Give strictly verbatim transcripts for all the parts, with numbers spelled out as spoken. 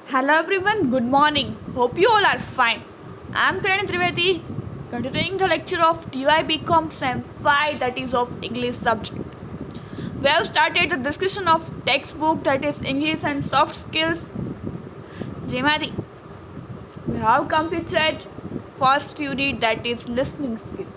Hello everyone, good morning. Hope you all are fine. I am Karan Trivedi, continuing the lecture of T Y B Com Sem five, that is of English subject. We have started the discussion of textbook, that is English and soft skills. Jemari, we have completed first unit, that is listening skill.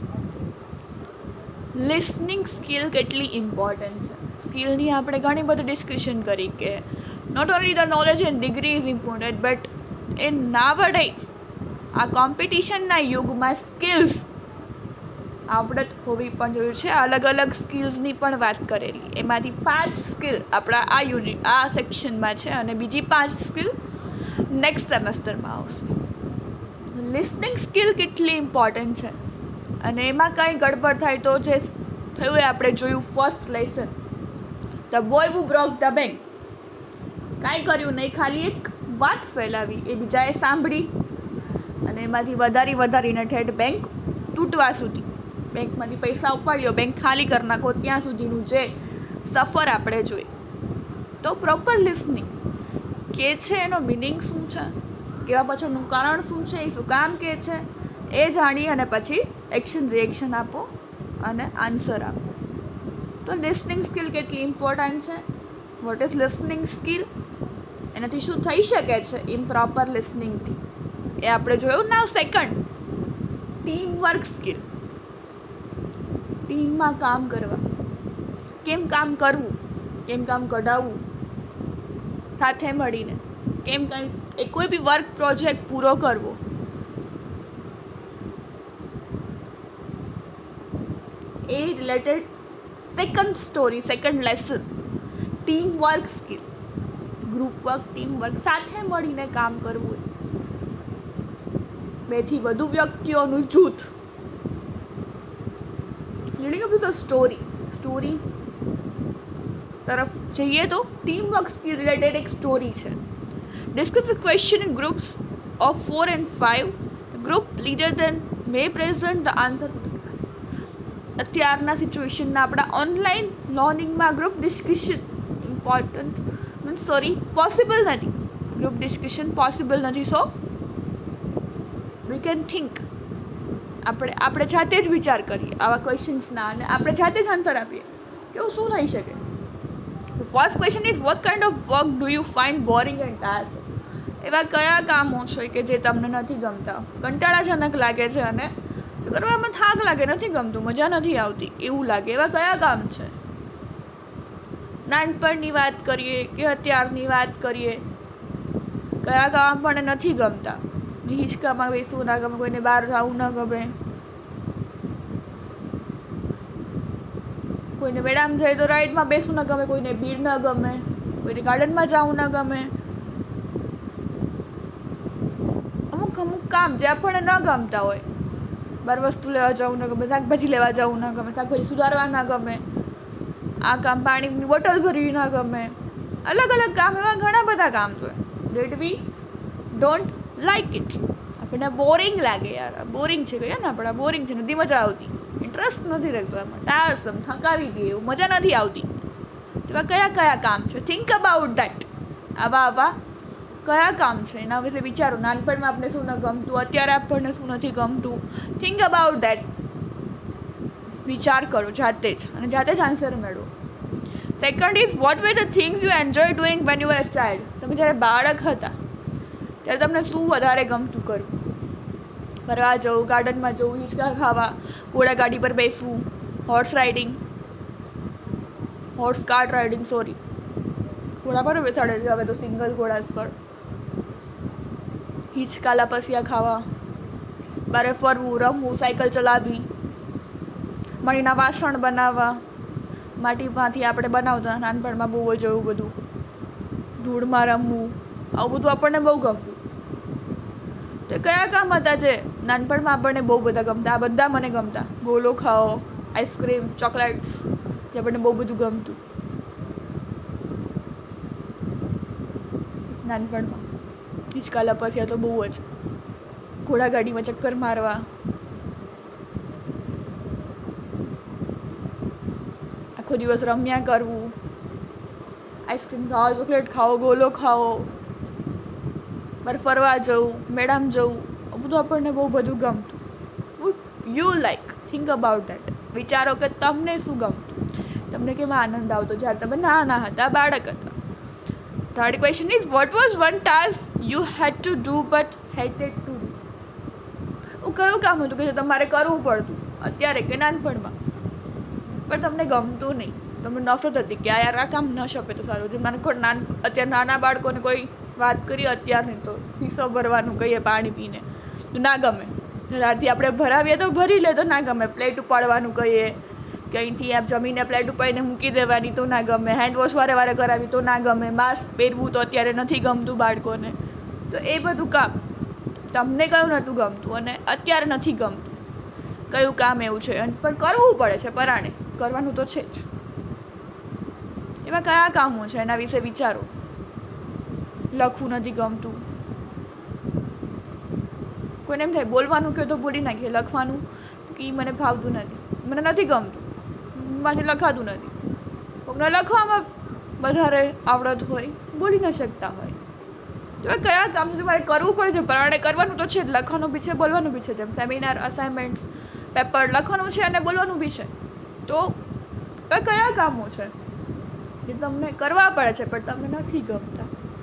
Listening skill કેટલી important છે. સ્કિલની આપણે ઘણી બધી discussion કરી કે not only the knowledge and degree is important, but in nowadays આ કોમ્પિટિશનના યુગમાં સ્કિલ્સ આવડત હોવી પણ જરૂરી છે. અલગ અલગ સ્કિલ્સની પણ વાત કરેલી, એમાંથી પાંચ સ્કિલ આપણા આ યુનિટ આ સેક્શનમાં છે અને બીજી પાંચ સ્કિલ નેક્સ્ટ સેમેસ્ટરમાં આવશે. લિસનિંગ સ્કિલ કેટલી ઇમ્પોર્ટન્ટ છે અને એમાં કંઈ ગડબડ થાય તો જે થયું એ આપણે જોયું first lesson, the boy who broke the bank. કાંઈ કર્યું નહીં, ખાલી એક વાત ફેલાવી, એ બીજાએ સાંભળી અને એમાંથી વધારી વધારીને ઠેઠ બેંક તૂટવા સુધી, બેંકમાંથી પૈસા ઉપાડ્યો, બેંક ખાલી કરી નાખો ત્યાં સુધીનું જે સફર આપણે જોઈએ. તો પ્રોપર લિસનિંગ કે છે, એનો મિનિંગ શું છે, કહેવા પાછળનું કારણ શું છે, એ શું કામ કહે છે, એ જાણી અને પછી એક્શન રિએક્શન આપો અને આન્સર આપો. તો લિસનિંગ સ્કિલ કેટલી ઇમ્પોર્ટન્ટ છે. વોટ ઇઝ લિસનિંગ સ્કિલ, એનાથી શું થઈ શકે છે ઇમ્પ્રોપર લિસનિંગથી, એ આપણે જોયું. Now second, team work skill. ટીમમાં કામ કરવા, કેમ કામ કરવું, કેમ કામ કઢાવવું સાથે મળીને, કેમ કંઈ કોઈ બી વર્ક પ્રોજેક્ટ પૂરો કરવો. એ related second story, second lesson, team work skill. Group work, team work, સાથે મળીને કામ કરવું, બેથી વધુ વ્યક્તિઓનું જૂથ. Leading up to the story, story તરફ જઈએ તો ટીમ વર્ક સ્કિલ રિલેટેડ એક સ્ટોરી છે. Discuss the question in groups of four and five. Group leader then may present the answer to the. અત્યારના સિચ્યુએશનના આપણા ઓનલાઈન લર્નિંગમાં group discussion important means sorry possible નથી. ગ્રુપ ડિસ્કશન પોસિબલ નથી. So we can think, આપણે આપણે જાતે જ વિચાર કરીએ આવા ક્વેશ્ચન્સના અને આપણે જાતે જ આન્સર આપીએ કે એવું શું થઈ શકે. First question is what kind of work do you find boring and tiresome. એવા કયા કામો છે કે જે તમને નથી ગમતા, કંટાળાજનક લાગે છે અને શું કરવામાં થાક લાગે, નથી ગમતું, મજા નથી આવતી એવું લાગે, એવા કયા કામ છે. નાનપણની વાત કરીએ કે અત્યારની વાત કરીએ, કયા કામ પણ નથી ગમતા. હિંચકામાં બેસવું ના ગમે, કોઈને બહાર જવું ના ગમે, કોઈને મેળામાં જાય તો રાઈડમાં બેસવું ના ગમે, કોઈને ભીડ ના ગમે, કોઈને ગાર્ડનમાં જવું ના ગમે. અમુક અમુક કામ જે આપણને ન ગમતા હોય, બાર વસ્તુ લેવા જવું ન ગમે, શાકભાજી લેવા જવું ન ગમે, શાકભાજી સુધારવા ના ગમે, આ કામ પાણીની બોટલ ભરવી ના ગમે, અલગ અલગ કામ, એવા ઘણા બધા કામ છે that we don't like it. આપણને બોરિંગ લાગે, યાર બોરિંગ છે, કહીએ ને આપણે બોરિંગ છે, નથી મજા આવતી, ઇન્ટરેસ્ટ નથી રહેતો એમાં, ટાયરસમ, થકાવી દે એવું, મજા નથી આવતી. એવા કયા કયા કામ છે, થિંક અબાઉટ દેટ. આવા આવા કયા કામ છે એના વિશે વિચારો. નાનપણમાં આપણે શું ન ગમતું, અત્યારે આપણને શું નથી ગમતું, થિંક અબાઉટ દેટ. વિચાર કરો જાતે જ અને જાતે જ આન્સર મેળવો. Second is what were the things you enjoy doing when you are a child. તમે જ્યારે બાળક હતા ત્યારે તમને શું વધારે ગમતું કરવું? ફરવા જવું, ગાર્ડનમાં જવું, હિંચકા ખાવા, ઘોડાગાડી પર બેસવું, horse riding, horse cart riding, sorry ઘોડા પર બેસાડે છે હવે તો, સિંગલ ઘોડા પર, હિંચકા લાપસિયા ખાવા, બારે ફરવું, રમવું, સાયકલ ચલાવવી, મળીના વાસણ બનાવવા, માટીમાંથી આપણે બનાવતા નાનપણમાં બહુ જ એવું બધું, ધૂળમાં રમવું, આવું બધું આપણને બહુ ગમતું. તો કયા કામ હતા જે નાનપણમાં આપણને બહુ બધા ગમતા? આ બધા મને ગમતા. ગોલો ખાઓ, આઈસ્ક્રીમ, ચોકલેટ્સ, જે આપણને બહુ બધું ગમતું નાનપણમાં. હિંચકા લપસ્યા તો બહુ જ, ઘોડાગાડીમાં ચક્કર મારવા, આખો દિવસ રમ્યા કરવું, આઈસ્ક્રીમ ખાઓ, ચોકલેટ ખાઓ, ગોલો ખાઓ, બહાર ફરવા જવું, મેળામાં જવું, આ બધું આપણને બહુ બધું ગમતું. Would you like think about that. વિચારો કે તમને શું ગમતું, તમને કેમ આનંદ આવતો જ્યારે તમે નાના હતા, બાળક હતા. Third question is what was one task you had to do but hated to do. એવું કયું કામ હતું કે જે તમારે કરવું પડતું અત્યારે કે નાનપણમાં, પણ તમને ગમતું નહીં, તમને નફરત હતી કે આ યાર આ કામ ન શકે તો સારું. જેમ મને કોઈ નાન અત્યારે નાના બાળકોને કોઈ વાત કરીએ અત્યારની તો હિસ્સો ભરવાનું કહીએ પાણી પીને તો ના ગમે, રાતથી આપણે ભરાવીએ તો ભરી લે તો ના ગમે, પ્લેટ ઉપાડવાનું કહીએ કે અહીંથી આપ જમીને પ્લેટ ઉપાડીને મૂકી દેવાની તો ના ગમે, હેન્ડ વોશ વારે વારે કરાવી તો ના ગમે, માસ્ક પહેરવું તો અત્યારે નથી ગમતું બાળકોને. તો એ બધું કામ તમને કયું નહોતું ગમતું અને અત્યારે નથી ગમતું, કયું કામ એવું છે પણ કરવું પડે છે, પરાણે કરવાનું તો છે જ. એવા કયા કામો છે એના વિશે વિચારો. લખવું નથી ગમતું, કોઈને એમ થાય બોલવાનું કહે તો બોલી નાખીએ, લખવાનું કે મને ફાવતું નથી, મને નથી ગમતું, માથી લખાતું નથી. કોઈને લખવામાં વધારે આવડત હોય, બોલી ન શકતા હોય, તો એ કયા કામ છે મારે કરવું પડે છે, પરાણે કરવાનું તો છે જ, લખવાનું બી છે, બોલવાનું બી છે. જેમ સેમિનાર, અસાઇનમેન્ટ્સ, પેપર લખવાનું છે અને બોલવાનું બી છે. તો એ કયા કામો છે જે તમને કરવા પડે છે પણ તમને નથી ગમતા,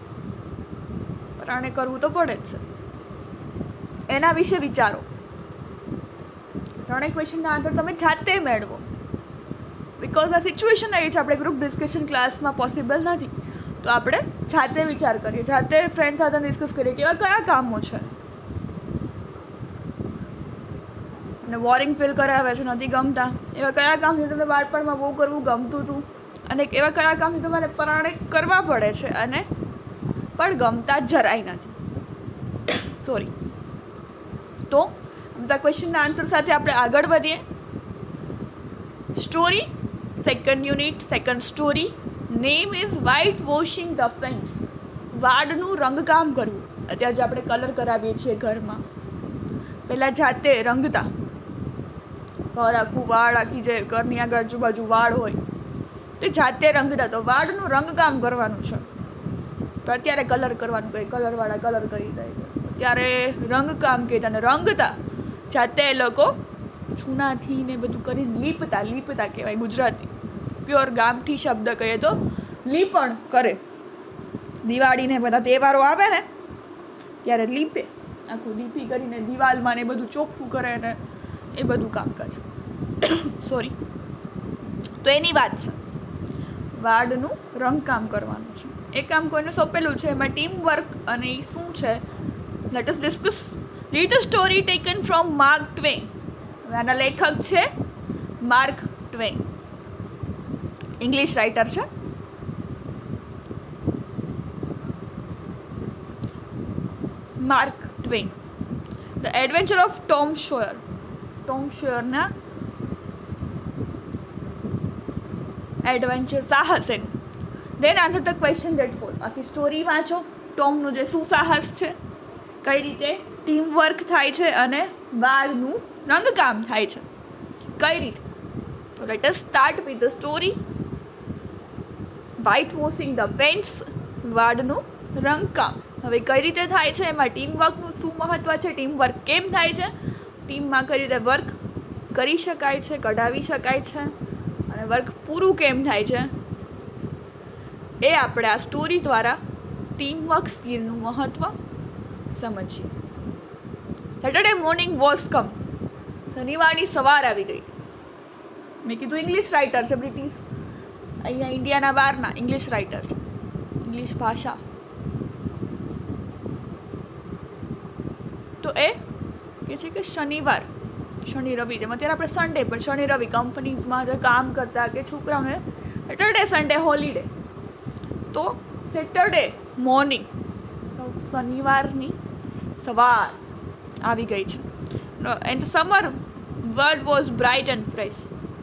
પરાણે કરવું તો પડે જ છે. એના વિશે વિચારો. ત્રણેય ક્વેશ્ચનના આન્સર તમે જાતે મેળવો, બિકોઝ આ સિચ્યુએશન આવી છે, આપણે ગ્રુપ ડિસ્કશન ક્લાસમાં પોસિબલ નથી, તો આપણે જાતે વિચાર કરીએ, જાતે ફ્રેન્ડ સાથે ડિસ્કસ કરીએ કે એવા કયા કામો છે અને બોરિંગ ફીલ કરાવે છે, નથી ગમતા. એવા કયા કામ છે તમને બાળપણમાં બહુ કરવું ગમતું હતું અને એવા કયા કામ છે તમારે પરાણે કરવા પડે છે અને પણ ગમતા જરાય નથી. સોરી. તો આ ક્વેશ્ચનના આન્સર સાથે આપણે આગળ વધીએ. Story, second unit, second story. Name is white washing the fence. વાડનું રંગકામ કરવું. અત્યારે જે આપણે કલર કરાવીએ છીએ ઘરમાં, પહેલાં જાતે રંગતા, ઘર આખું વાળ, આખી જે ઘરની આગળ આજુબાજુ વાળ હોય તે જાતે રંગતા. તો વાડનું રંગકામ કરવાનું છે, તો અત્યારે કલર કરવાનું કહે, કલરવાળા કલર કરી જાય છે. ત્યારે રંગકામ કહેતા અને રંગતા જાતે એ લોકો ચૂનાથી ને બધું કરીને લીપતા, લીપતા કહેવાય ગુજરાતી પ્યોર ગામઠી શબ્દ કહીએ તો લીપણ કરે. દિવાળીને બધા તહેવારો આવે ને ત્યારે લીપે, આખું લીપી કરીને દિવાલમાં ને બધું ચોખ્ખું કરે ને એ બધું કામકાજ. સોરી. તો એની વાત છે, વાડનું રંગકામ કરવાનું છે. એ કામ કોઈને સોંપેલું છે, એમાં ટીમ વર્ક અને શું છે, let us discuss. Read a story taken from Mark Twain. આના લેખક છે માર્ક ટ્વેન, ઇંગ્લિશ રાઇટર છે. Mark Twain. The adventure of Tom Sawyer. Tom સોયરના એડવેન્ચર, સાહસ એનું. Then answer the question that follow. આખી સ્ટોરી વાંચો. ટોમનું જે શું સાહસ છે, કઈ રીતે ટીમ વર્ક થાય છે અને વાળનું રંગકામ થાય છે, કઈ રીતે. તો let us start with the story. White washing the fence. વાળનું રંગકામ હવે કઈ રીતે થાય છે, એમાં ટીમ વર્કનું શું મહત્ત્વ છે, ટીમ વર્ક કેમ થાય છે, ટીમમાં કઈ રીતે વર્ક કરી શકાય છે, કઢાવી શકાય છે અને વર્ક પૂરું કેમ થાય છે, એ આપણે આ સ્ટોરી દ્વારા ટીમ વર્ક સ્કિલનું મહત્ત્વ સમજીએ. Saturday morning was come. શનિવારની સવાર આવી ગઈ. મેં કીધું ઇંગ્લિશ રાઇટર છે, બ્રિટિશ, અહીંયા ઇન્ડિયાના બહારના ઇંગ્લિશ રાઇટર છે, ઇંગ્લિશ ભાષા. તો એ કે છે કે શનિવાર, શનિ રવિ, જેમ અત્યારે આપણે સન્ડે, પણ શનિ રવિ કંપનીઝમાં જે કામ કરતા કે છોકરાઓને સેટરડે સન્ડે હોલિડે. તો સેટરડે મોર્નિંગ, શનિવારની સવાર આવી ગઈ છે. And summer world was bright and fresh.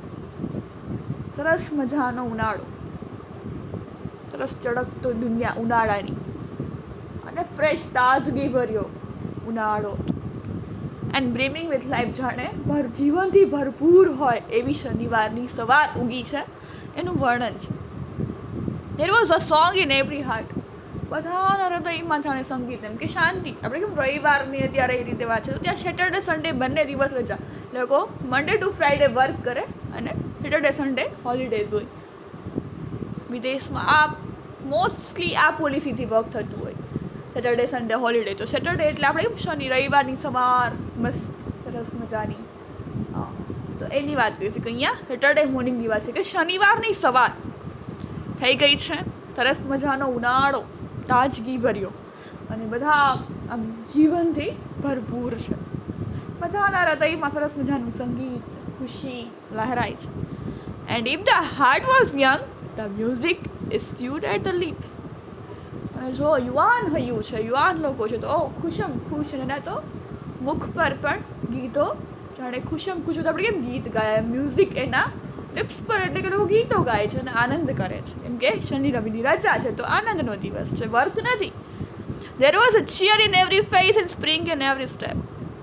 સરસ મજાનો ઉનાળો, સરસ ચળકતો દુનિયા ઉનાળાની અને ફ્રેશ તાજગી ભર્યો ઉનાળો. એન્ડ બ્રીમિંગ વિથ લાઈફ, જાણે ભર જીવનથી ભરપૂર હોય એવી શનિવારની સવાર ઉગી છે એનું વર્ણન છે. There was a song in every heart. બધાના હૃદયમાં જાણે સંગીત, એમ કે શાંતિ. આપણે કેમ રવિવારની અત્યારે એ રીતે વાત છે, તો ત્યાં સેટરડે સન્ડે બંને દિવસ રજા. લોકો મંડે ટુ ફ્રાઈડે વર્ક કરે અને સેટરડે સન્ડે હોલિડેઝ હોય. વિદેશમાં આ મોસ્ટલી આ પોલિસીથી વર્ક થતું હોય, સેટરડે સન્ડે હોલિડે. તો સેટરડે એટલે આપણે કેમ શનિ રવિવારની સવાર મસ્ત સરસ મજાની. હા, તો એની વાત કરીએ છીએ કે અહીંયા સેટરડે મોર્નિંગની વાત છે કે શનિવારની સવાર થઈ ગઈ છે, સરસ મજાનો ઉનાળો તાજગી ભર્યો અને બધા આમ જીવનથી ભરપૂર છે. બધાના હૃદયમાં સરસ મજાનું સંગીત, ખુશી લહેરાય છે. And if the heart was young the music issued at the lips. અને જો યુવાન હૈયું છે, યુવાન લોકો છે, તો ખુશમ ખુશ, એના તો મુખ પર પણ ગીતો જાણે ખુશમ ખુશ. તો આપણે કેમ ગીત ગાય, મ્યુઝિક એના લિપ્સ પર, એટલે કે લોકો ગીતો ગાય છે અને આનંદ કરે છે. એમ કે શનિ રવિની રજા છે તો આનંદનો દિવસ છે, વર્ક નથી. There was a cheer in every face and spring in every step.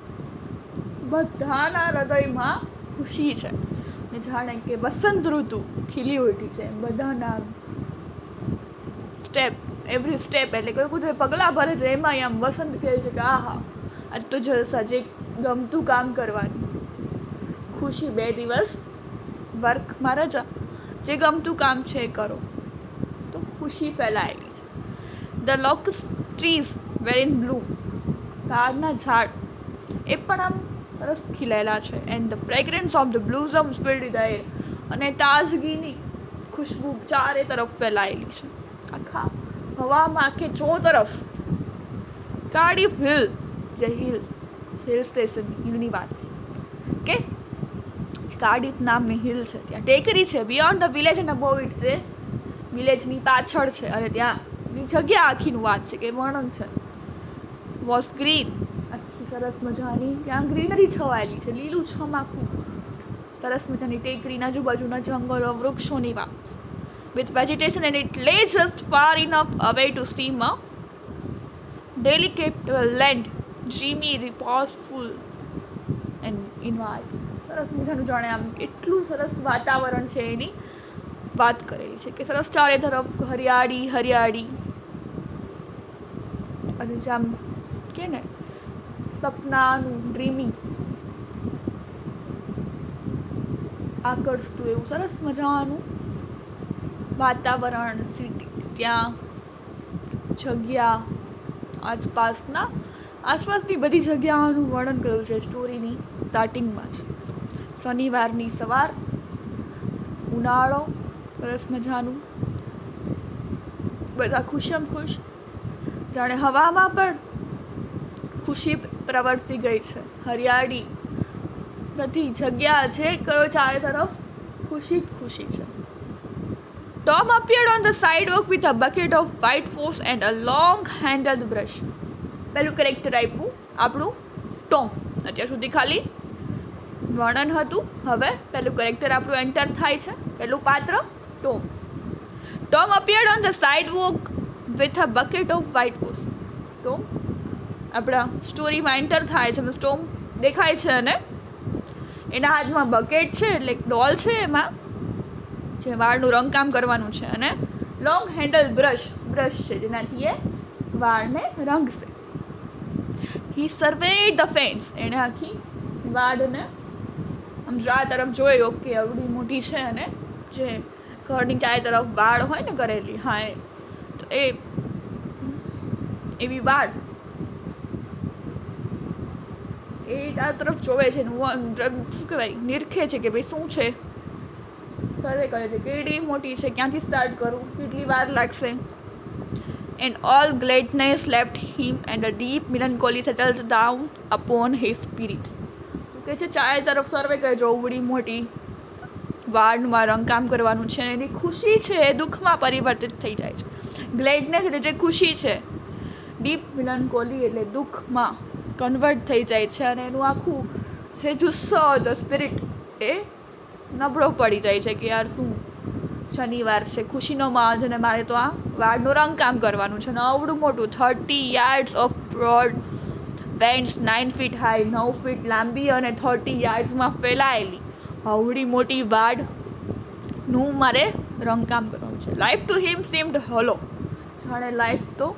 બધાના હૃદયમાં ખુશી છે ને જાણે કે વસંત ઋતુ ખીલી ઉઠી છે. બધાના સ્ટેપ, એવરી સ્ટેપ, એટલે કોઈ કોઈ પગલાં ભરે છે એમાં આમ વસંત કહે છે કે આ હા આજ તો જલસા, જે ગમતું કામ કરવાનું, ખુશી. બે દિવસ વર્કમાં રજા, જે ગમતું કામ છે એ કરો, તો ખુશી ફેલાયેલી છે. The locust trees were in bloom. તાડના ઝાડ એ પણ આમ સરસ ખીલેલા છે. And the fragrance of the blossoms filled the air. અને તાજગીની ખુશ્બુ ચારે તરફ ફેલાયેલી છે, આખા હવામાં, કે ચો તરફ. કાર્ડિફ હિલ, જે હિલ હિલ સ્ટેશન હિલની વાત છે કે કાર્ડિફ નામની હિલ છે, ત્યાં ટેકરી છે. Beyond the village and above it, જે વિલેજની પાછળ છે અને ત્યાંની જગ્યા આખીનું વાત છે કે વર્ણન છે. વોઝ ગ્રીન, આખી સરસ મજાની ત્યાં ગ્રીનરી છવાયેલી છે, લીલું છમ આખું, સરસ મજાની ટેકરીના આજુબાજુના જંગલો, વૃક્ષોની વાત. With vegetation and it lay just far enough away to seem a delicate land, dreamy, reposeful and invite. સરસ મજાનું જાણે આમ એટલું સરસ વાતાવરણ છે એની વાત કરેલી છે કે સરસ ચારે તરફ હરિયાળી હરિયાળી. અને જેમ કે ને સપનાનું ડ્રીમિંગ આકર્ષતું એવું સરસ મજાનું વાતાવરણ, સિટી, ત્યાં જગ્યા, આસપાસના આસપાસની બધી જગ્યાઓનું વર્ણન કર્યું છે સ્ટોરીની સ્ટાર્ટિંગમાં છે. શનિવારની સવાર, ઉનાળો, સરસ મજાનું, બધા ખુશમ ખુશ, જાણે હવામાં પણ ખુશી પ્રવર્તી ગઈ છે. હરિયાળી બધી જગ્યા છે, કયો ચારે તરફ ખુશી જ ખુશી છે. Tom appeared on the sidewalk with a bucket of white foss and a long handled brush. પહેલું કેરેક્ટર આપ્યું આપણું ટોમ. અત્યાર સુધી ખાલી વર્ણન હતું, હવે પહેલું કેરેક્ટર આપણું એન્ટર થાય છે, પહેલું પાત્ર Tom. Tom appeared on the sidewalk with a bucket of white foss. Tom આપણા સ્ટોરીમાં એન્ટર થાય છે, ટોમ દેખાય છે અને એના હાથમાં બકેટ છે, એટલે એક ડોલ છે, એમાં જે વાળનું રંગકામ કરવાનું છે, અને લોંગ હેન્ડલ બ્રશ બ્રશ છે જેનાથી એ વાળને રંગશે. હી સર્વેડ ધ ફેન્સ. એણે આખી વાળને આમ ચાર તરફ જોઈ, ઓકે આવડી મોટી છે, અને જે ઘરની ચારે તરફ વાળ હોય ને કરેલી, હા એ તો એ એવી વાળ એ ચાર તરફ જોવે છે, શું કહેવાય, નિરખે છે કે ભાઈ શું છે, સર્વે કરે છે, કેટલી મોટી છે, ક્યાંથી સ્ટાર્ટ કરું, કેટલી વાર લાગશે. And all gladness left him and a deep melancholy settled down upon his spirit. કે છે ચારે તરફ સર્વે કરે, જોવડી મોટી વાળમાં રંગકામ કરવાનું છે, એની ખુશી છે એ દુઃખમાં પરિવર્તિત થઈ જાય છે. ગ્લેડનેસ એટલે જે ખુશી છે, ડીપ મિલનકોલી એટલે દુઃખમાં કન્વર્ટ થઈ જાય છે, અને એનું આખું જે જુસ્સો હતો, સ્પિરિટ, એ નબળો પડી જાય છે કે યાર શું શનિવાર છે, ખુશીનો માહોલ છે, અને મારે તો આ વાળનું રંગકામ કરવાનું છે. ને આવડું મોટું થર્ટી યાર્ડ્સ ઓફ બ્રોડ વેન્ટ્સ, નાઇન ફીટ હાઈ, નવ ફીટ લાંબી અને થર્ટી યાર્ડ્સમાં ફેલાયેલી આવડી મોટી વાળનું મારે રંગકામ કરવાનું છે. Life to him seemed hollow. જાણે લાઈફ તો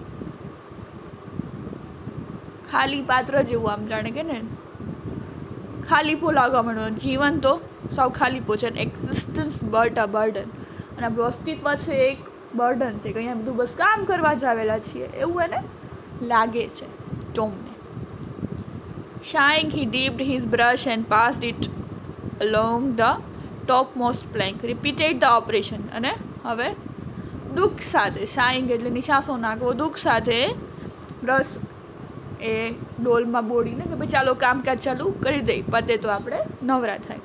ખાલી પાત્ર જેવું, આમ જાણે કે ને ખાલીપો લાગવા માંડ્યો. જીવન તો સાવ ખાલીપો છે. Existence but a burden. અને આપણું અસ્તિત્વ છે એક બર્ડન છે, કે અહીંયા બધું બસ કામ કરવા જ આવેલા છીએ એવું એને લાગે છે ટોમને. Sighing, he dipped his brush and passed it along the topmost plank. Repeated the operation. અને હવે દુઃખ સાથે, sighing એટલે નિશાસો નાખવો, દુઃખ સાથે બ્રશ એ ડોલમાં બોડીને કે ભાઈ ચાલો કામકાજ ચાલુ કરી દઈ, પતે તો આપણે નવરા થાય.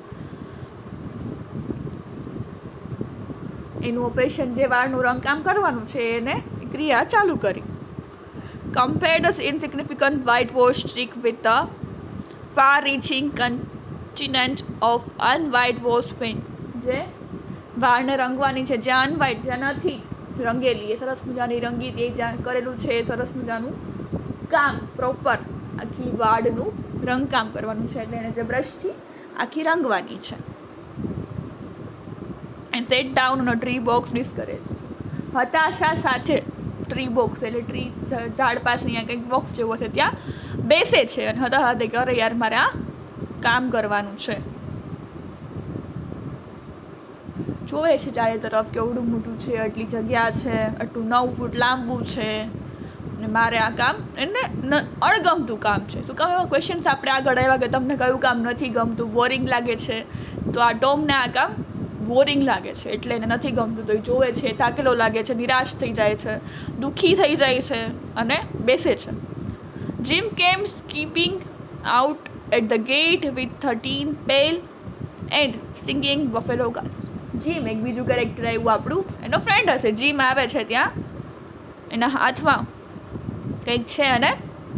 એનું ઓપરેશન જે વાળનું રંગકામ કરવાનું છે એને ક્રિયા ચાલુ કરી. Compared the insignificant whitewash trick with the far-reaching continent of unwhitewashed fence. જે વાળને રંગવાની છે, જ્યાં અનવાઇટ, જ્યાં નથી રંગેલી, એ સરસ મજાની રંગી તે જ્યાં કરેલું છે સરસ મજાનું કામ, પ્રોપર આખી વાળનું રંગકામ કરવાનું છે, એટલે એને જે બ્રશથી આખી રંગવાની છે. And sat down on a tree box discouraged. હતાશા સાથે ટ્રી બોક્સ એટલે ટ્રી ઝાડ પાસે અહીંયા કંઈક બોક્સ જેવો છે ત્યાં બેસે છે અને હતા હતા કે અરે યાર મારે આ કામ કરવાનું છે. જોવે છે ચારે તરફ કેવડું મોટું છે, આટલી જગ્યા છે, આટલું નવ ફૂટ લાંબુ છે અને મારે આ કામ એને અણગમતું કામ છે. તો કયો ક્વેશ્ચન્સ આપણે આગળ આવ્યા કે તમને કયું કામ નથી ગમતું, બોરિંગ લાગે છે, તો આ ટોમને આ કામ બોરિંગ લાગે છે એટલે એને નથી ગમતું. તો એ જોવે છે, થાકેલો લાગે છે, નિરાશ થઈ જાય છે, દુઃખી થઈ જાય છે અને બેસે છે. Jim came skipping out at the gate with thirteen pale and stinging buffalo guards. Jim એક બીજું કેરેક્ટર આવ્યું આપણું, એનો ફ્રેન્ડ હશે. જીમ આવે છે ત્યાં, એના હાથમાં કંઈક છે અને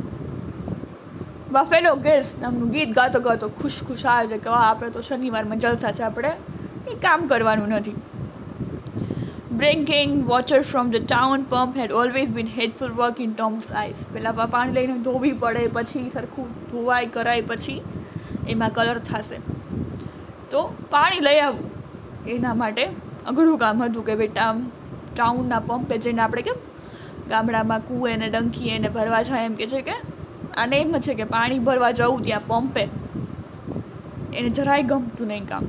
બફેલો ગિલ્સ નામનું ગીત ગાતો ગાતો ખુશ ખુશ આવે છે કે આપણે તો શનિવારમાં જલસા છે, આપણે કંઈ કામ કરવાનું નથી. Drinking water from the town pump had always been hateful work in Tom's eyes. પહેલાં પાણી લઈને ધોવી પડે, પછી સરખું ધોવાય કરાય, પછી એમાં કલર થશે. તો પાણી લઈ આવવું એના માટે અઘરું કામ હતું કે બેટા આમ ટાઉનના પંપે જઈને આપણે કેમ ગામડામાં કૂએ ને ડંકીએ ને ભરવા જાય, એમ કે છે કે આને એમ છે કે પાણી ભરવા જવું ત્યાં પંપે, એને જરાય ગમતું નહીં કામ.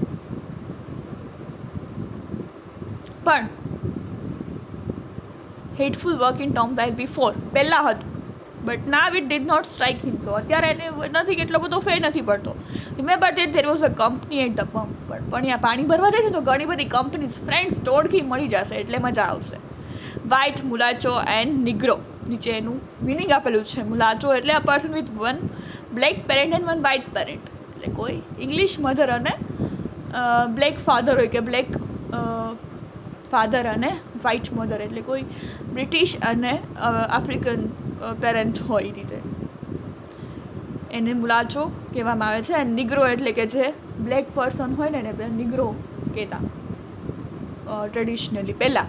પણ hateful work in Tom's eyes before પહેલાં હતું, but now it did not strike him. So અત્યારે એને નથી, કેટલો બધો ફેર નથી પડતો. Remember that there was a company at the pump. પણ પણ ત્યાં પાણી ભરવા જાય છે તો ઘણી બધી કંપની ફ્રેન્ડ્સ ટોળકી મળી જશે એટલે મજા આવશે. White, mulatto and negro. નીચે એનું મિનિંગ આપેલું છે. મુલાચો એટલે a person with one black parent and one white parent, એટલે કોઈ ઇંગ્લિશ મધર અને બ્લેક ફાધર હોય કે બ્લેક ફાધર અને વ્હાઇટ મધર, એટલે કોઈ બ્રિટિશ અને આફ્રિકન પેરેન્ટ હોય એ રીતે એને મુલાચો કહેવામાં આવે છે. અને નિગ્રો એટલે કે જે બ્લેક પર્સન હોય ને એને નિગ્રો કહેતા ટ્રેડિશનલી પહેલાં,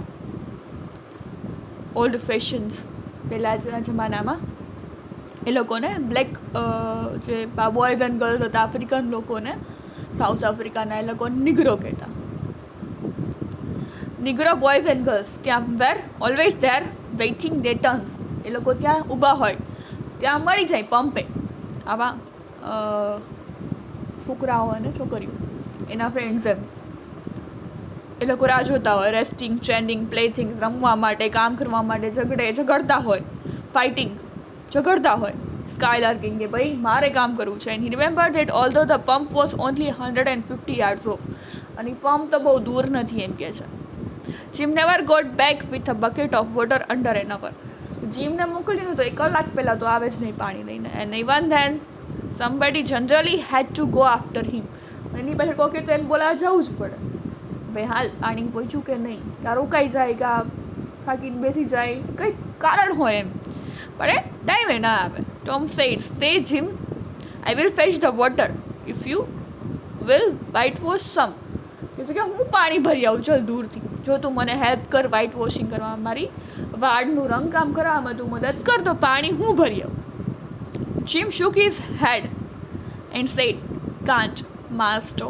ઓલ્ડ ફેશન્સ પહેલાંના જમાનામાં એ લોકોને બ્લેક જે બોયઝ એન્ડ ગર્લ્સ હતા આફ્રિકન લોકોને, સાઉથ આફ્રિકાના, એ લોકોને નિગ્રો કહેતા. નિગ્રો બોયઝ એન્ડ ગર્લ્સ ત્યાં were always there waiting their turns. એ લોકો ત્યાં ઊભા હોય, ત્યાં મળી જાય પંપે આવા છોકરાઓ અને છોકરીઓ, એના ફ્રેન્ડ્સ એમ. એ લોકો રાહ જોતા હોય રેસ્ટિંગ, ચેન્ડિંગ, પ્લેથિંગ્સ રમવા માટે, કામ કરવા માટે, ઝઘડે ઝઘડતા હોય, ફાઇટિંગ ઝઘડતા હોય. સ્કાયલાર્કિંગ કે ભાઈ મારે કામ કરવું છે. And he remember that although the pump was only hundred and fifty yards off. અને પંપ તો બહુ દૂર નથી એમ કહે છે. Jim never got back with a bucket of water under an hour. જીમને મોકલ્યું તો એક કલાક પહેલાં તો આવે જ નહીં પાણી લઈને. And even then somebody generally had to go after him. એની પાછળ કોકે તો એને બોલાવા જવું જ પડે, ભાઈ હાલ પાણી પહોંચ્યું કે નહીં, કાં રોકાઈ જાય, કાં થાકીને બેસી જાય, કંઈક કારણ હોય એમ, પણ એ ટાઈમે ના આવે. Tom said, say Jim I will fetch the water if you will whitewash some સમ. કે છે કે હું પાણી ભરી આવું ચાલ દૂરથી, જો તું મને હેલ્પ કર વ્હાઇટ વોશિંગ કરવામાં, મારી વાળનું રંગકામ કરવામાં તું મદદ કર તો પાણી હું ભરી આવું. Jim shook his head and said, can't, master.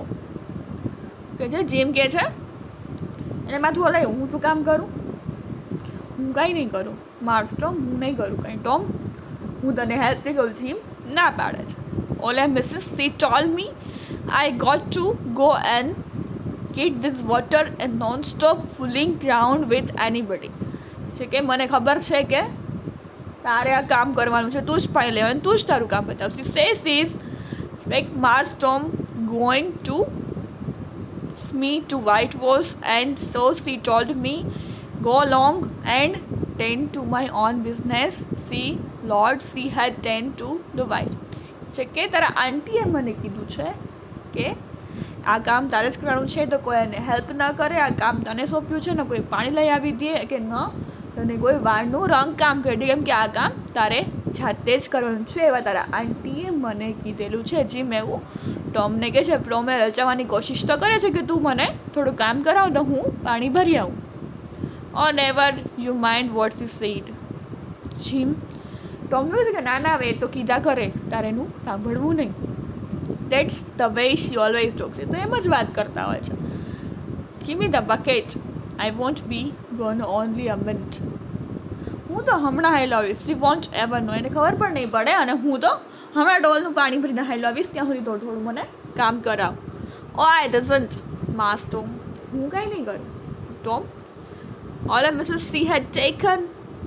કે છે જીમ કે છે એને માથું હલાવ્યું, હું શું કામ કરું, હું હું કાંઈ નહીં કરું. માર્સ ટોમ હું નહીં કરું કાંઈ. ટોમ હું તને હેલ્પ નહીં કરું. જીમ ના પાડે છે. Ole missis she told me I got to go and get this water and not stop fooling ground with anybody. છે કે મને ખબર છે કે તારે આ કામ કરવાનું છે, તું જ પાણી લેવાનું, તું જ તારું કામ બતાવશે. Says is like Mars Tom going to me to whitewash, and so she told me go along and tend to my own business. See Lord, she had tend to the wife. છે કે તારા આંટીએ મને કીધું છે કે આ કામ તારે જ કરવાનું છે, તો કોઈ એને હેલ્પ ન કરે. આ કામ તને સોંપ્યું છે ને કોઈ પાણી લઈ આવી દે કે ન તને કોઈ વાળનું રંગ કામ કરી દે, કેમ કે આ કામ તારે જાતે જ કરવાનું છે. એવા તારા આંટીએ મને કીધેલું છે. જીમ એવું ટોમને કહે છે. ટોમે રચાવવાની કોશિશ તો કરે છે કે તું મને થોડું કામ કરાવ તો હું પાણી ભરી આવું. Oh never you mind what she said. Jim Tom કહે છે કે ના ના હવે તો કીધા કરે, તારે એનું સાંભળવું નહીં. That's the way she always talks. તો એમ જ વાત કરતા હોય છે. Give me the bucket, I won't be gone only a minute. હું તો હમણાં હાઈ લાવીશ. She won't ever know. એને ખબર પણ નહીં પડે અને હું તો હમણાં ડોલનું પાણી ભરીને હાઈ લાવીશ. ત્યાં સુધી થોડું થોડું મને કામ કરાવ. Oh I dasn't Mars Tom. હું કાંઈ નહીં કરું. Tom ole missis she had taken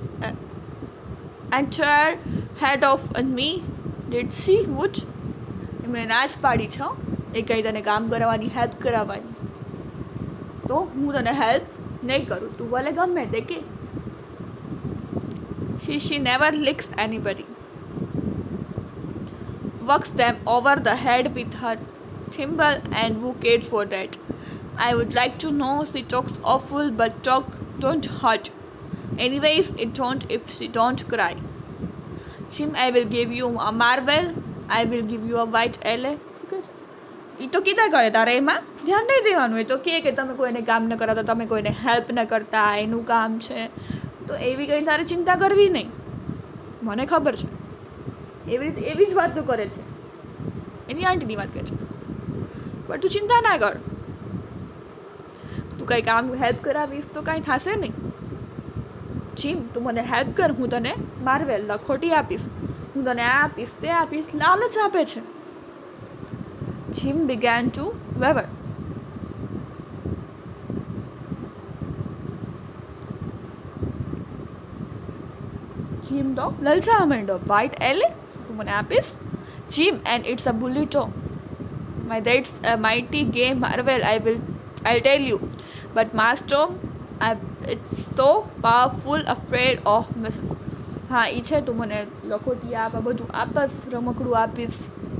and chair head off on me deed she would. એમણે ના જ પાડી છે એ કંઈ તને કામ કરાવવાની, હેલ્પ કરાવવાની. તો હું તને હેલ્પ નહીં કરું, તું ભલે ગમે તે કે. She, she never licks anybody. Works them over the head with her thimble and who cared for that? I would like to know. She talks awful but talk don't hurt. Anyways, it don't if she don't cry. Jim, I will give you a marble. I will give you a white ele. એ તો કીધા કરે, તારે એમાં ધ્યાન નહીં દેવાનું. એ તો કહે કે તમે કોઈને કામ ન કરાતા, તમે કોઈને હેલ્પ ન કરતા, એનું કામ છે. તો એવી કંઈ તારે ચિંતા કરવી નહીં. મને ખબર છે. એવી રીતે એવી જ વાત તો કરે છે. એની આંટીની વાત કરે છે. પણ તું ચિંતા ના કર. તું કંઈ કામ હેલ્પ કરાવીશ તો કાંઈ થશે નહીં. જીમ તું મને હેલ્પ કર, હું તને માર્વેલ લખોટી આપીશ, હું તને આ આપીશ તે આપીશ. લાલચ આપે છે. Jim began to waver. Jim તો લલચાવા માંડ્યો. વ્હાઇટ એલે તું મને આપીશ. Jim and it's a bully taw. My that's a mighty game marvel. I will I'll tell you. But master, I it's so powerful afraid of missus. હા એ છે. તું મને લખોટી આપ, આ બધું આપસ, રમકડું આપીશ,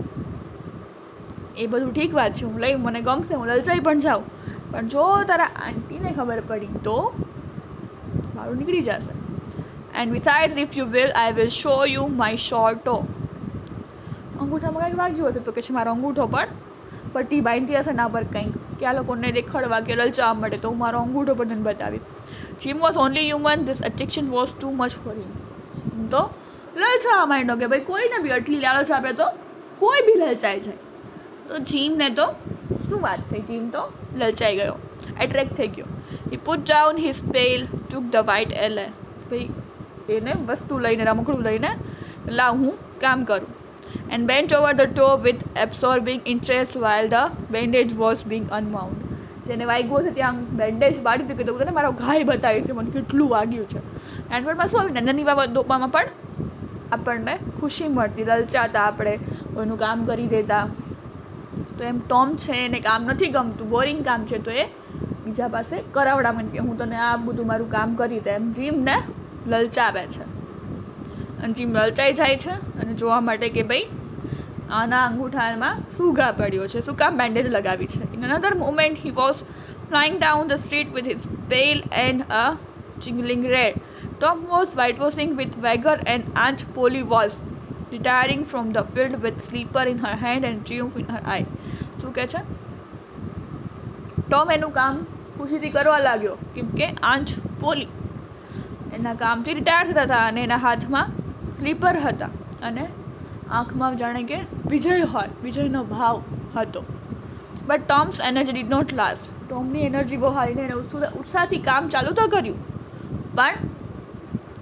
એ બધું ઠીક વાત છે. હું લઈ, મને ગમશે, હું લલચાઈ પણ જાઉં. પણ જો તારા આંટીને ખબર પડી તો મારું નીકળી જશે. And besides, if you will, I will show you my shorto. અંગૂઠામાં કંઈક વાગ્યું હશે તો કે છે મારો અંગૂઠો પણ પટ્ટી બાંધી હશે ના પર કંઈક, કે આ લોકોને દેખાડવા કે લલચાવા માટે, તો હું મારો અંગૂઠો પણ તને બતાવીશ. Jim was only human. This attraction was too much for him. તો લલચાવા માંડ્યો કે ભાઈ કોઈને બી આટલી લાલચ આપે તો કોઈ બી લલચાઈ જાય. તો જીમને તો શું વાત થઈ. જીમ તો લલચાઈ ગયો, એટ્રેક્ટ થઈ ગયો. He put down his pail, took the white ele. ભાઈ એને વસ્તુ લઈને, રમકડું લઈને લાવ હું કામ કરું. And bent over the toe with absorbing interest while the bandage was being unwound. જેને વાગ્યું છે ત્યાં બેન્ડેજ બાળી દીધું, કે તને મારો ઘાય બતાવી છે, મને કેટલું વાગ્યું છે. એન્ડવર્ડમાં શું આવી નાની બાબતોમાં પણ આપણને ખુશી મળતી. લલચાતા આપણે, કોઈનું કામ કરી દેતા. તો એમ ટોમ છે એને કામ નથી ગમતું, બોરિંગ કામ છે, તો એ બીજા પાસે કરાવડા મને કે હું તને આ બધું મારું કામ કરી દે. એમ જીમને લલચાવે છે. અને જીમ લલચાઈ જાય છે અને જોવા માટે કે ભાઈ આના અંગૂઠામાં શું ઘા પડ્યો છે, શું કામ બેન્ડેજ લગાવી છે. In another moment he was flying down the street with his pail and a jingling red. Tom was whitewashing with vigor and Aunt Polly was retiring from the field with slipper in her hand and triumph in her eye. શું કહે છે? Tom એનું કામ ખુશીથી કરવા લાગ્યો કેમ કે આંટ પોલી એના કામથી રિટાયર થતા હતા અને એના હાથમાં સ્લીપર હતા અને આંખમાં જાણે કે વિજય હોય, વિજયનો ભાવ હતો. But Tom's energy did not last. ટોમની એનર્જી બહુ હારીને એને ઉત્સાહથી કામ ચાલુ તો કર્યું પણ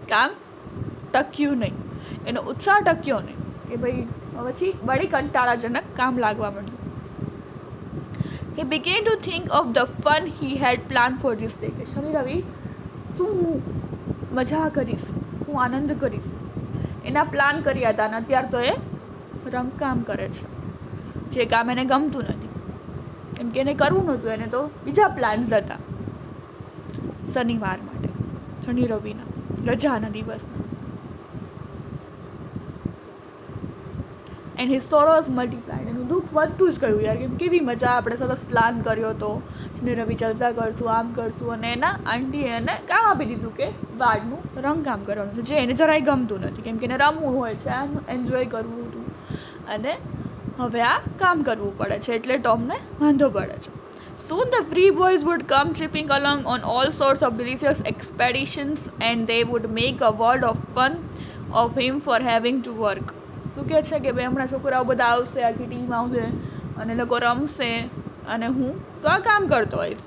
કામ ટક્યું નહીં, એનો ઉત્સાહ ટક્યો નહીં કે ભાઈ પછી વળી કંટાળાજનક કામ લાગવા માંડ્યું. He began to think of the fun he had planned for this day. કે શનિ રવિ શું હું મજા કરીશ, હું આનંદ કરીશ, એના પ્લાન કર્યા હતા અને અત્યારે તો એ રંગકામ કરે છે, જે કામ એને ગમતું નથી, કેમ કે એને કરવું નહોતું, એને તો બીજા પ્લાન્સ હતા શનિવાર માટે, શનિ રવિના રજાના દિવસના. એન્ડ હિઝ સોરોઝ મલ્ટીપ્લાઇડ, એનું દુઃખ વધતું જ ગયું યાર, કેમ કેવી મજા, આપણે સરસ પ્લાન કર્યો હતો શનિ રવિ જલસા કરશું, આમ કરશું, અને એના આંટીએ એને કામ આપી દીધું કે વાળનું રંગકામ કરવાનું છે, જે એને જરાય ગમતું નથી, કેમ કે એને રમવું હોય છે, આમ એન્જોય કરવું હતું, અને હવે આ કામ કરવું પડે છે, એટલે ટોમને વાંધો પડે છે. Soon the free boys would come tripping along on all sorts of delicious expeditions and they would make a world of fun of him for having to work. તું કહે છે કે ભાઈ હમણાં છોકરાઓ બધા આવશે, આખી ટીમ આવશે અને લોકો રમશે અને હું તો આ કામ કરતો હોઈશ.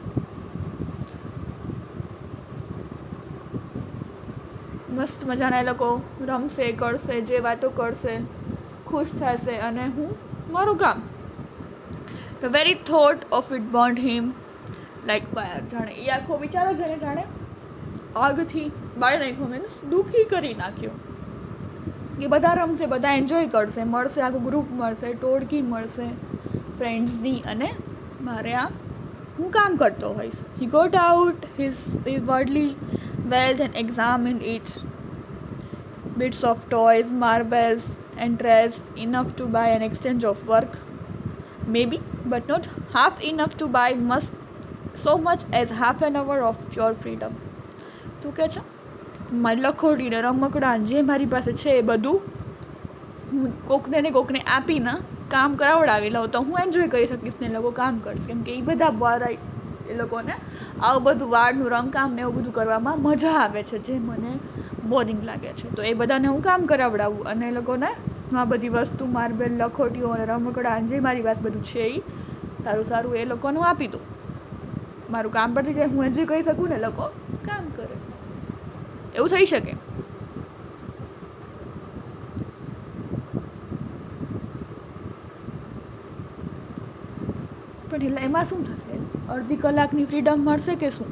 મસ્ત મજાના એ લોકો રમશે, કરશે, જે વાતો કરશે, ખુશ થશે અને હું મારું કામ. The very thought of it burned him like fire. જાણે એ આખો વિચારો છે જાણે આગથી બાળી નાખ્યો, મીન્સ દુઃખી કરી નાખ્યો કે બધા રમશે, બધા એન્જોય કરશે, મળશે, આખું ગ્રુપ મળશે, ટોળકી મળશે ફ્રેન્ડ્સની, અને મારે આ હું કામ કરતો હોઈશ. He got out his, his worldly wealth and examined each bits of toys, marbles and trash, enough to buy an exchange of work, maybe, but not half enough to buy much, so much as half an hour of pure freedom. તું કહે છે મારી લખોટી ને રમકડા જે મારી પાસે છે એ બધું હું કોકને ને કોકને આપીને કામ કરાવડાવી લઉં તો હું એન્જોય કરી શકીશ ને લોકો કામ કરશે, કેમ કે એ બધા વાળા એ લોકોને આવું બધું વાળનું રંગકામ ને એવું બધું કરવામાં મજા આવે છે, જે મને બોરિંગ લાગે છે, તો એ બધાને હું કામ કરાવડાવું અને એ લોકોને આ બધી વસ્તુ, માર્બલ, લખોટીઓ અને રમકડા જે મારી પાસે બધું છે એ સારું સારું એ લોકોને આપી દઉં, મારું કામ પરથી જાય, હું એન્જોય કરી શકું ને લોકો કામ કરે, એવું થઈ શકે. પણ એટલે એમાં શું થશે, અડધી કલાકની ફ્રીડમ મળશે કે શું,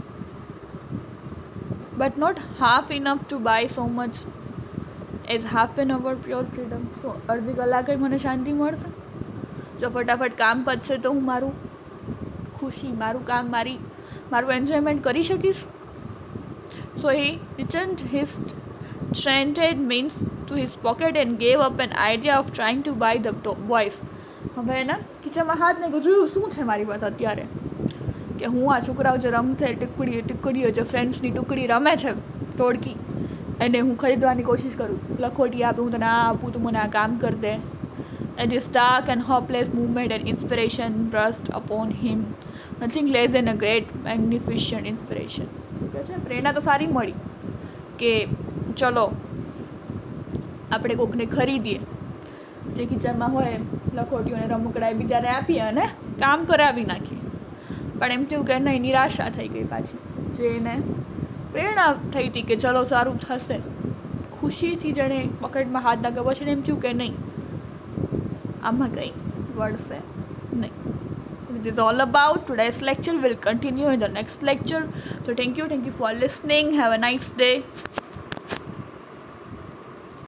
but not half enough to buy so much as half an hour pure freedom. So અડધી કલાકે મને શાંતિ મળશે, જો ફટાફટ કામ પતશે તો હું મારું ખુશી, મારું કામ, મારી મારું એન્જોયમેન્ટ કરી શકીશ. So he returned his stranded means to his pocket and gave up an idea of trying to buy the boys. હવે એના ખીચામાં હાથ ને જોયું શું છે મારી પાસે અત્યારે, કે હું આ છોકરાઓ જે રમશે, ટુકડીઓ ટુકડીઓ જે ફ્રેન્ડ્સની ટુકડી રમે છે ટોળકી, એને હું ખરીદવાની કોશિશ કરું, લખોટી આપું, હું તને આ આપું, તું મને આ કામ કરી દે. And this dark and hopeless movement and inspiration burst upon him. Nothing less than a great magnificent inspiration. શું કહે છે, પ્રેરણા તો સારી મળી કે ચલો આપણે કોકને ખરીદીએ, જે કિચનમાં હોય લખોટીઓને રમકડા બીજાને આપીએ અને કામ કરાવી નાખીએ. પણ એમ થયું કે નહીં, નિરાશા થઈ ગઈ પાછી, જે એને પ્રેરણા થઈ હતી કે ચલો સારું થશે, ખુશીથી જેણે પકડમાં હાથ નાખ્યો, પછી એમ થયું કે નહીં, આમાં કંઈ વળશે નહીં. This is all about today's lecture. Will continue in the next lecture. So thank you, thank you for listening. Have a nice day.